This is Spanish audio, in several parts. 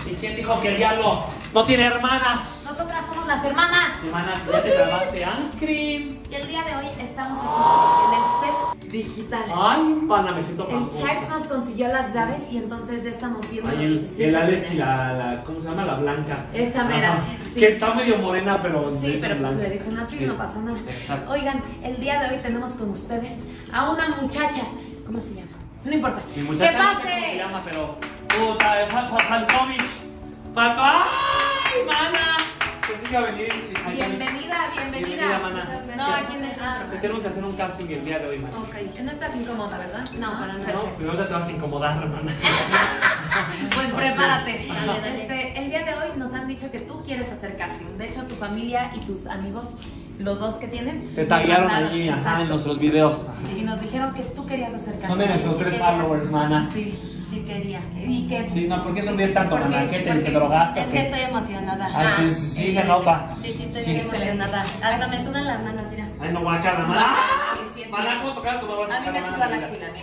¿Y quién dijo que el diablo no tiene hermanas? Nosotras somos las hermanas. Hermanas, ya te grabaste, Ancrim. Y el día de hoy estamos aquí en el set digital. Ay, mana, me siento El famosa. Charles nos consiguió las llaves y entonces ya estamos viendo lo que se siente. El Alex y la, ¿cómo se llama? La Blanca. Esa mera. Sí. Que está medio morena, pero sí, pero pues blanca. le dicen así, sí. No pasa nada. Exacto. Oigan, el día de hoy tenemos con ustedes a una muchacha. ¿Cómo se llama? No importa. Mi muchacha ¡Que no pase! sé cómo se llama, pero... Puta, Falkovich. ¡Ay, mana! Pensé que iba a venir. Bienvenida. Mana. No, aquí en el centro. Tenemos que hacer un casting el día de hoy, mana. Ok. No estás incómoda, ¿verdad? No, para nada. No, pero ahorita te vas a incomodar, mana. Pues prepárate. Dale. El día de hoy nos han dicho que tú quieres hacer casting. De hecho, tu familia y tus amigos, los dos que tienes, te taguearon mandaron, allí, exacto, en nuestros videos. y nos dijeron que tú querías hacer casting. Son de nuestros 3 followers, mana. Sí. Sí quería. ¿Y qué? Sí, no, ¿por qué sonríes tanto, ¿Por qué? mana? ¿Qué ¿Por te qué? drogaste Es o que qué? estoy emocionada. Ay, pues sí se nota. Sí, estoy Sí. bien emocionada. Hasta me sudan las manos, mira. Ay, no, guacha, la mana. Sí, es Mana, cierto. ¿cómo tocar tu mamá? A mí me suda la axila, mira.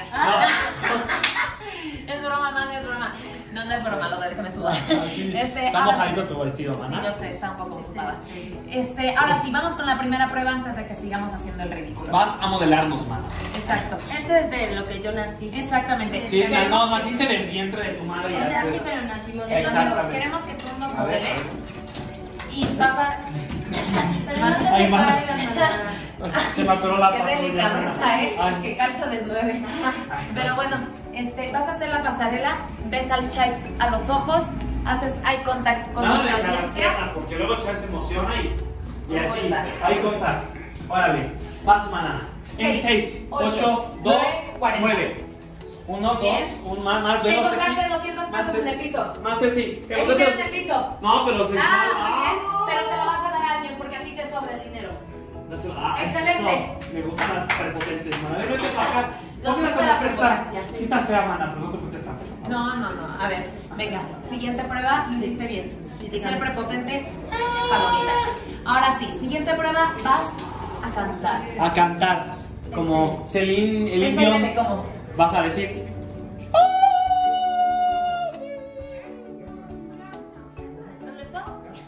Es broma, man, es broma. No, no es broma, lo de que me suda. Está ahora mojadito sí. tu vestido, Sí, mana. yo sé, está un poco sudada. Ahora sí, vamos con la primera prueba antes de que sigamos haciendo el ridículo. Vas a modelarnos, mana. Exacto. Este es de lo que yo nací. Exactamente. Sí, Queremos- no, naciste en el vientre de tu madre. O Ya sea, sí, después- pero nacimos. Entonces, Exactamente. queremos que tú nos A ver, modeles y vas a... Pero no se Ay, te mana. caigan, mana. Se me atoró la Qué patrulla, delicadeza, mana. ¿eh? Ay. Que calza del 9. Ay, Pero no, bueno, vas a hacer la pasarela, ves al Chives a los ojos, haces eye contact con Nada de nuestra dejar las audiencia. piernas, porque luego Charles se emociona y así. Cuenta. Ahí contar. Órale. Vas, mana. En 6, 8, 2, 9. 1, 2, Bien. un más, Te dedos encontraste aquí. 200 Más pesos en el piso. Más sexy. El dinero en el piso. No, pero se Muy bien, pero se lo vas a dar a alguien porque a ti te sobra el dinero. Excelente. Me gustan las prepotentes, mana. Vete para acá. Nos No gusta te la prestar. prepotencia. Sí estás fea, mana, pero no te prestas. No. A ver, venga. Siguiente prueba, lo hiciste bien. Sí, Ser prepotente, palomita. Ahora sí, siguiente prueba, vas a cantar. A cantar. Como Celine, el Enséñame indio. cómo. Vas a decir. ¿Dónde está?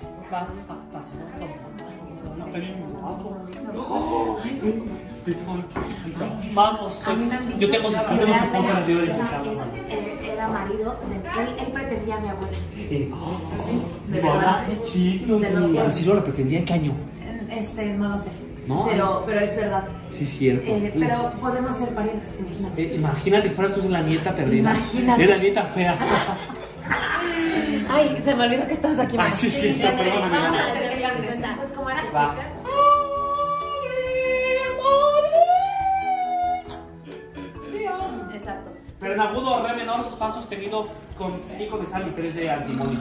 Está bien guapo. Vamos, A mí me han dicho yo tengo su que esposa en el video de era marido de él pretendía a mi abuela. de verdad, qué chisme. Te lo juro. ¿En serio lo pretendía? ¿En qué año? No lo sé. No. Pero es verdad. Sí, es cierto. Pero podemos ser parientes, imagínate. Imagínate que fueras tú la nieta perdida. Imagínate. Era la nieta fea. Ay, se me olvidó que estabas aquí. Ay, sí, sí, perdóname, Vamos a mamá. hacer que cantes. Pues, ¿cómo era? Va. Exacto. Pero en agudo, re menor, fa sostenido con 5 de sal y 3 de antimonio.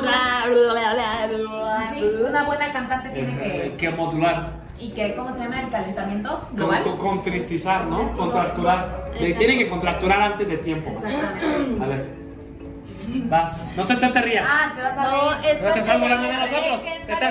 Sí, una buena cantante tiene Que modular. ¿Y que cómo se llama el calentamiento global? Contristizar, ¿no? Contracturar. Tiene que contracturar antes de tiempo. Exactamente. A ver. Vas. No te rías. Ah, te vas a No, reír. es No te estás burlando de nosotros. Es parte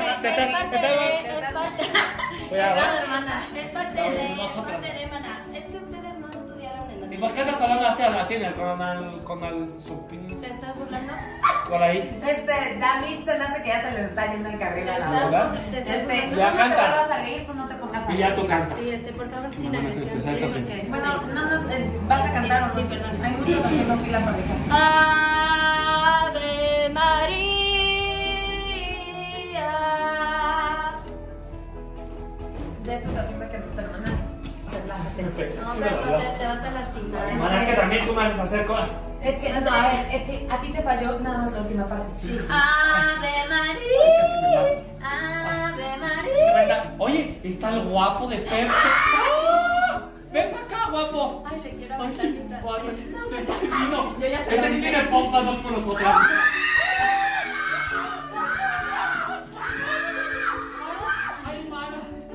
Cuidado. Es parte de, maná. Es que ustedes no estudiaron en la ¿Y por qué estás hablando así en el con el supín? ¿Te estás burlando? Por ahí. David, se me hace que ya te les está yendo el carril a la ¿verdad? boca. ¿Te estás No burlando? Ya te canta. vuelvas a reír, tú no te pongas a Y ya reír. tú canta. Sí, por favor, sin No, no, agresión. exacto, sí. Sí. Bueno, ¿vas a cantar o no? Sí, perdón. Hay muchos haciendo fila para dejar. Ave María. Ya estás haciendo que no te lo mandan. Relájate. No, pero te vas a lastimar. Mana, es que también tú me haces hacer cosas. Es que, no, a ver, es que a ti te falló nada más la última parte. Ave María, Ave María. Oye, está el guapo de Pepe. ¡Ah! Ven para acá, guapo. Ay, le quiero aventar mi Guapo, está divino. Yo ya sé Este lo sí que- tiene pompas, no por nosotras. Ay, mana.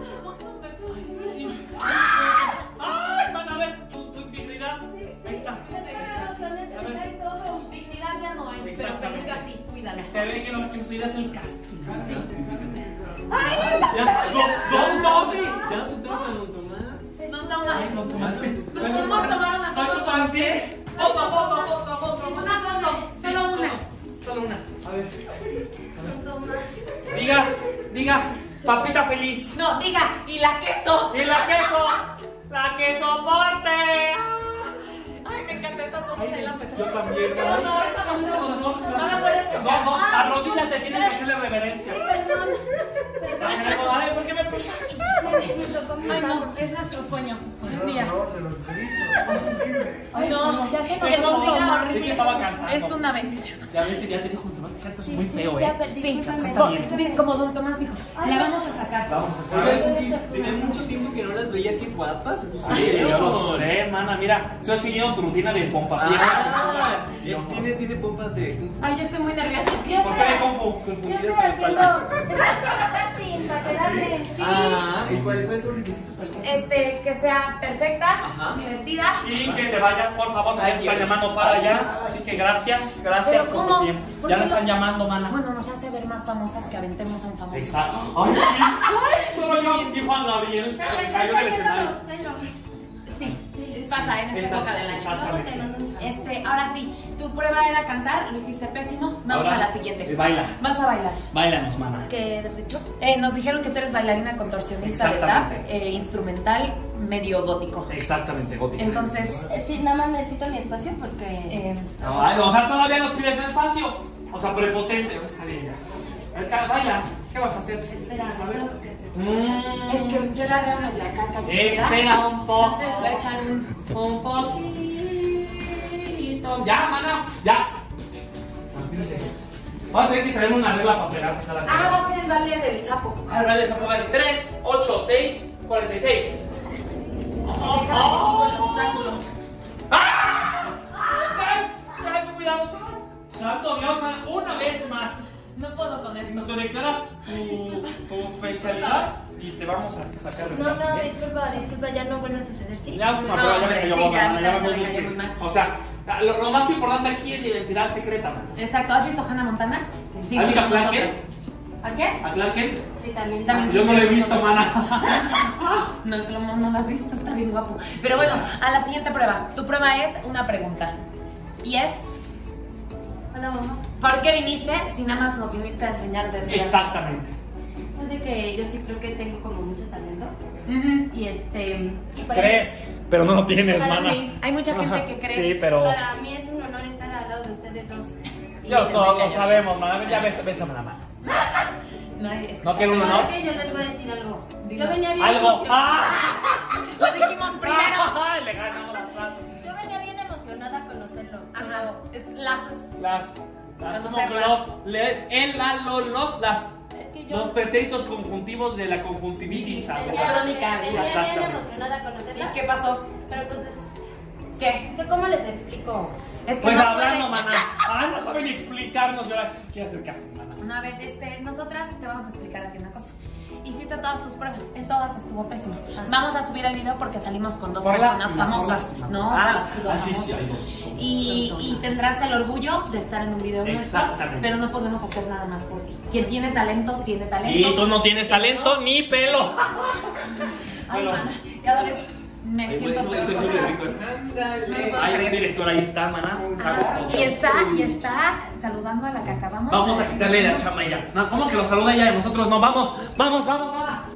Ay, mana, a ver, tu integridad. Ahí está. Dignidad ya no hay, pero Exactamente. peluca sí, cuídala. Te ve que lo que nos ayuda es el casting. ¡Ay! Ya, ¿dónde? Ya se está con Tomás. No tomas. Ay, no tomaste. Nos podemos tomar una Soy foto su con fan, usted. sí. Foto. Una foto, solo una. Solo una. A ver. Diga, papita feliz. No, diga, y la queso. Y la que soporte. Ay, me encanta estas cosas en las pechugas. Yo también. No la puedes tocar. No, arrodíllate, tienes que hacerle reverencia. Ay, ¿por qué me pusiste? Ay, no, es nuestro sueño. Un día. Ay, no, ya sé Que nos diga Es que horrible. estaba cantando. Es una bendición. Ya ves que ya te dijo, Tomás, que cantas muy feo, Sí, Discúlpame. como don Tomás dijo, la vamos a sacar. Vamos a sacar. Oigan, Cookies, tenía mucho tiempo que no las veía, qué guapas. Sí, yo lo sé, mana. Mira, estoy siguiendo tu rutina de pompa. Ah, tiene pompas de Kung Fu. Ay, yo estoy muy nerviosa. ¿Por qué me confundo? Yo Confundidas estoy con el haciendo. palo. Sí, para quedarme. Ah, ¿y cuáles son los requisitos para el casting? Que sea perfecta, Ajá. divertida. Y que te vayas, por favor, Ay, me están Dios. llamando para allá. Así que gracias por ¿cómo? tu tiempo. ¿Por Ya qué me están lo- llamando, mana. Bueno, nos hace ver más famosas que aventemos a un famoso. Exacto. Ay, sí. Ay, solo yo y Juan Gabriel. Cayó en el escenario. Sí, pasa en esta época del año. Exactamente. Ahora sí, tu prueba era cantar, lo hiciste pésimo. Vamos Ahora, a la siguiente. baila. Vas a bailar. Báilanos, mana. ¿Qué de rico? Nos dijeron que tú eres bailarina contorsionista de tap, Exactamente. instrumental, medio gótico. Exactamente, gótica. Entonces, Sí, nada más necesito mi espacio porque. Ay, o sea, todavía nos pides espacio. O sea, prepotente. Está bien ya. Baila. ¿Qué vas a hacer? Espera, A ver. es que yo la veo en la caca. Espera un poco. Entonces le echan Un poquito. Ya, mana. Ya. Vamos a tener que traerme una regla para pegar cada cosa. Ah, va a ser el baile del sapo. Ahora les voy a ver 3, 8, 6, 46. Déjame quito el obstáculo. ¡Ah! ¡Sal! ¡Cuidado! ¡Santo Dios! Una vez más. No puedo con esto. Te declaras tu oficialidad y te vamos a sacar de No, clase, no, ¿eh? disculpa, ya no vuelve a suceder, ¿sí? Ya, última No, prueba, ya me hombre, cayó sí, boca, ya, mana, ya me me puse cayó que- muy mal. O sea, lo más importante aquí es la identidad secreta, man. Exacto, ¿has visto Hannah Montana? Sí, ¿Has visto mira a Clark nosotras. Kent? ¿A qué? ¿A Clark Kent? Sí, también. También. Yo no lo he visto, mana. No lo has visto, está bien guapo. Pero bueno, a la siguiente prueba. Tu prueba es una pregunta. Y es, Hola, mamá. ¿por qué viniste si nada más nos viniste a enseñar desde Exactamente. Pues de que yo sí creo que tengo como mucho talento. Y para, ¿Crees? Pero no lo tienes, mana. Sí, hay mucha gente que cree. Sí, pero para mí es un honor estar al lado de ustedes dos. Y yo de todos venga, lo ya. sabemos, mana. A ver, ya bésame la mano. No, es No quiero un ¿Saben honor. qué? Yo les voy a decir algo. Dilo. Yo venía bien Algo. emocionada. Lo dijimos primero. Ay, le ganamos la clase. Yo venía bien emocionada a conocerlos. Ajá, es las. Las como Conocerlas. Es que yo los pretéritos conjuntivos de la conjuntivitis. venía crónica, bien exactamente. emocionada a conocerlas. ¿Y qué pasó? Pero pues ¿Qué? es que ¿cómo les explico? Es que Pues no hablando, puede- mana. Ah, no saben ni explicarnos. ¿Qué hacer casting, mana? No, a ver, nosotras te vamos a explicar a ti una cosa. Hiciste todas tus pruebas, en todas estuvo pésimo. Vamos a subir el video porque salimos con dos Por personas lástima, por famosas. lástima. No, Ah, por las sí, famosas. sí, algo. Y tendrás el orgullo de estar en un video nuestro, Exactamente. pero no podemos hacer nada más por ti. Quien tiene talento, tiene talento. Y tú no tienes Quien talento no- ni pelo. Ay, Bueno. mana, cada vez me siento Eso peor. es un director. Ándale. Hay un director, ahí está, mana. Y está saludando a la que acabamos. Vamos a quitarle la chama ya. No, ¿cómo que lo saluda ella y nosotros no? Vamos, mana.